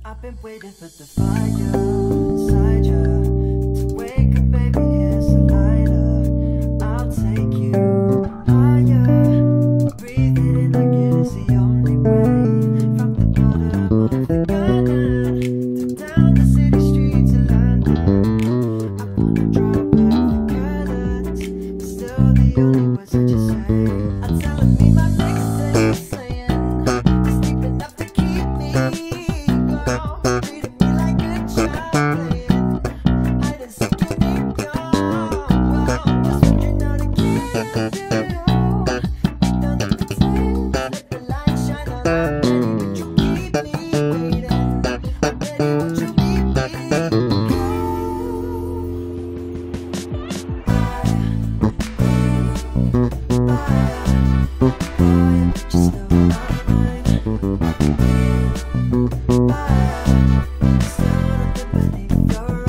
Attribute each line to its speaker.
Speaker 1: I've been waiting for the fire inside ya to wake up, baby, here's a lighter. I'll take you higher. Breathe it in like it is the only way. From the bottom of the garden to down the city streets of London. I wanna draw back the curtains, but still the only words that you say are telling me my next day is saying just deep enough to keep me. Still nothing beneath your